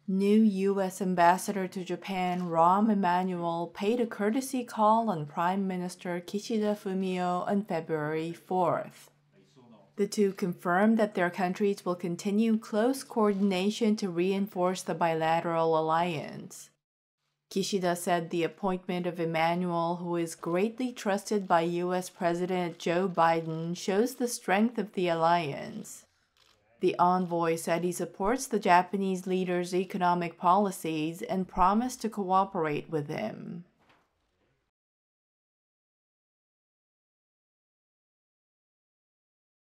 New U.S. Ambassador to Japan Rahm Emanuel paid a courtesy call on Prime Minister Kishida Fumio on February 4th. The two confirmed that their countries will continue close coordination to reinforce the bilateral alliance. Kishida said the appointment of Emanuel, who is greatly trusted by U.S. President Joe Biden, shows the strength of the alliance. The envoy said he supports the Japanese leader's economic policies and promised to cooperate with him.